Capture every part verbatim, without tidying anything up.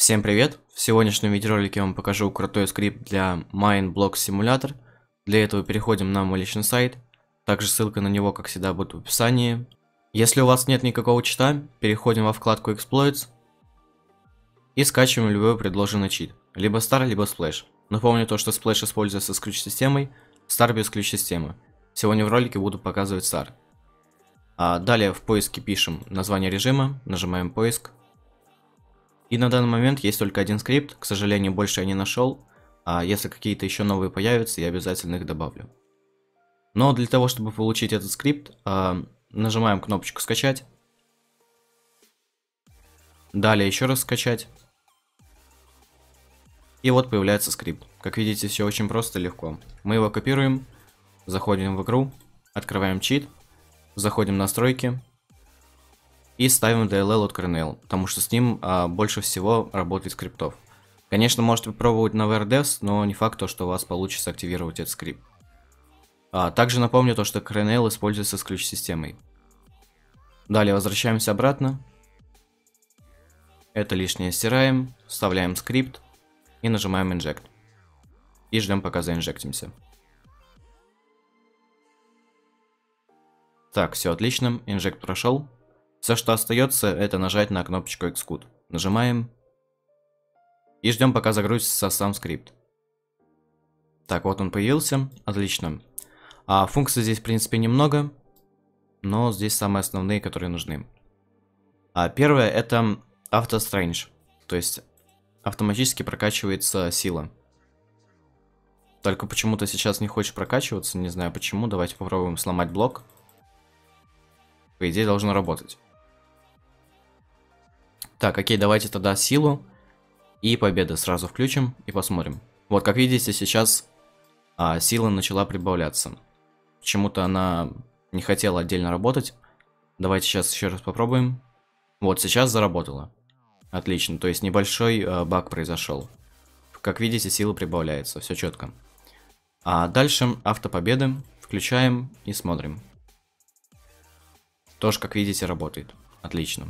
Всем привет! В сегодняшнем видеоролике я вам покажу крутой скрипт для Mineblock Simulator. Для этого переходим на мой личный сайт. Также ссылка на него, как всегда, будет в описании. Если у вас нет никакого чита, переходим во вкладку Exploits и скачиваем любой предложенный чит. Либо Star, либо Splash. Напомню то, что Splash используется с ключ-системой, Star без ключ-системы. Сегодня в ролике буду показывать Star. А далее в поиске пишем название режима, нажимаем поиск. И на данный момент есть только один скрипт, к сожалению, больше я не нашел, а если какие-то еще новые появятся, я обязательно их добавлю. Но для того, чтобы получить этот скрипт, нажимаем кнопочку «Скачать». Далее еще раз «Скачать». И вот появляется скрипт. Как видите, все очень просто и легко. Мы его копируем, заходим в игру, открываем чит, заходим в настройки. И ставим ди эл эл от Kernel, потому что с ним а, больше всего работает скриптов. Конечно, можете попробовать на ви ар девс, но не факт, то, что у вас получится активировать этот скрипт. А, также напомню то, что Kernel используется с ключ-системой. Далее возвращаемся обратно. Это лишнее стираем, вставляем скрипт и нажимаем Inject. И ждем, пока заинжектимся. Так, все отлично, инжект прошел. Все, что остается, это нажать на кнопочку Xcode. Нажимаем. И ждем, пока загрузится сам скрипт. Так, вот он появился. Отлично. А функций здесь, в принципе, немного. Но здесь самые основные, которые нужны. А первое, это Auto Strange. То есть, автоматически прокачивается сила. Только почему-то сейчас не хочет прокачиваться. Не знаю почему. Давайте попробуем сломать блок. По идее, должно работать. Так, окей, давайте тогда силу и победы сразу включим и посмотрим. Вот, как видите, сейчас а, сила начала прибавляться. Почему-то она не хотела отдельно работать. Давайте сейчас еще раз попробуем. Вот, сейчас заработала. Отлично, то есть небольшой а, баг произошел. Как видите, сила прибавляется, все четко. А дальше автопобеды включаем и смотрим. Тоже, как видите, работает. Отлично.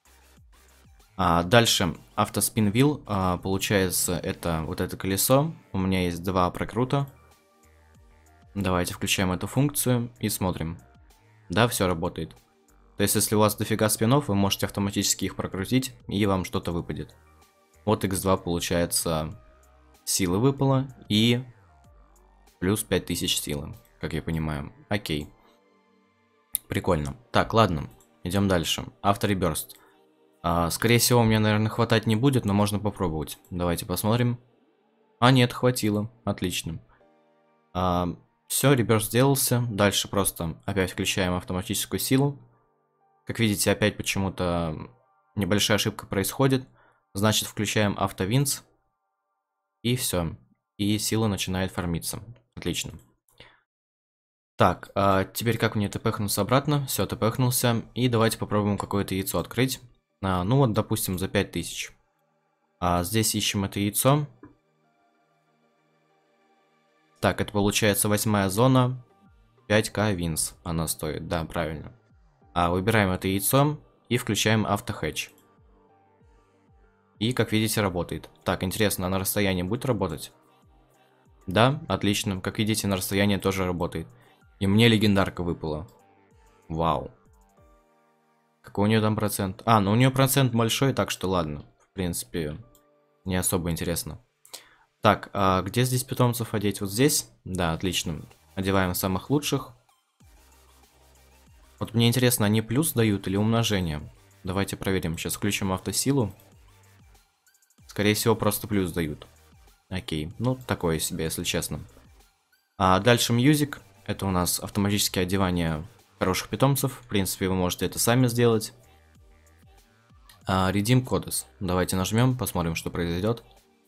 А дальше автоспин wheel, а, получается, это вот это колесо. У меня есть два прокрута. Давайте включаем эту функцию и смотрим. Да, все работает. То есть, если у вас дофига спинов, вы можете автоматически их прокрутить, и вам что-то выпадет. Вот икс два, получается, силы выпало, и плюс пять тысяч силы, как я понимаю. Окей. Прикольно. Так, ладно, идем дальше. Автореберст. А, скорее всего, у меня, наверное, хватать не будет, но можно попробовать. Давайте посмотрим. А, нет, хватило. Отлично. А, все, реберс сделался. Дальше просто опять включаем автоматическую силу. Как видите, опять почему-то небольшая ошибка происходит. Значит, включаем автовинс. И все. И сила начинает фармиться. Отлично. Так, а теперь как мне тпхнуться обратно? Все, тпхнулся. И давайте попробуем какое-то яйцо открыть. А, ну вот, допустим, за пять тысяч. А здесь ищем это яйцо. Так, это получается восьмая зона. пять ка винс она стоит. Да, правильно. А, выбираем это яйцо и включаем автохедж. И, как видите, работает. Так, интересно, а на расстоянии будет работать? Да, отлично. Как видите, на расстоянии тоже работает. И мне легендарка выпала. Вау. Какой у нее там процент? А, ну у нее процент большой, так что ладно. В принципе, не особо интересно. Так, а где здесь питомцев одеть? Вот здесь? Да, отлично. Одеваем самых лучших. Вот мне интересно, они плюс дают или умножение? Давайте проверим. Сейчас включим автосилу. Скорее всего, просто плюс дают. Окей. Ну, такое себе, если честно. А дальше Music. Это у нас автоматическое одевание хороших питомцев. В принципе, вы можете это сами сделать. А, Redeem Codes. Давайте нажмем, посмотрим, что произойдет.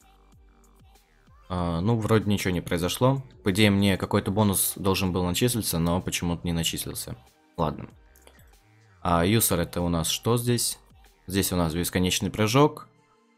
А, ну, вроде ничего не произошло. По идее, мне какой-то бонус должен был начислиться, но почему-то не начислился. Ладно. А User это у нас что здесь? Здесь у нас бесконечный прыжок.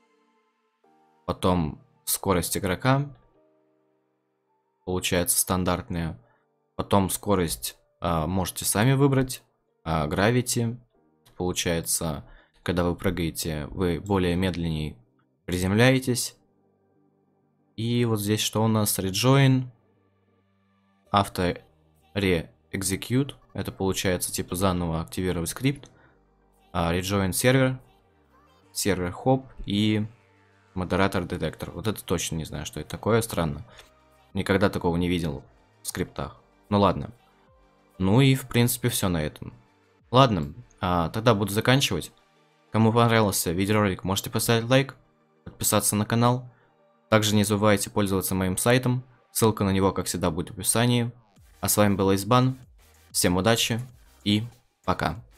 Потом скорость игрока. Получается стандартная. Потом скорость а, можете сами выбрать. А, Gravity. Получается, когда вы прыгаете, вы более медленнее Приземляетесь. И вот здесь что у нас? Rejoin. Авто re-execute. Это получается типа заново активировать скрипт. А, rejoin сервер. Сервер хоп и модератор детектор. Вот это точно не знаю, что это такое. Странно. Никогда такого не видел в скриптах. Ну ладно. Ну и в принципе все на этом. Ладно, а, тогда буду заканчивать. Кому понравился видеоролик, можете поставить лайк, подписаться на канал. Также не забывайте пользоваться моим сайтом. Ссылка на него, как всегда, будет в описании. А с вами был Эйсбан. Всем удачи и пока.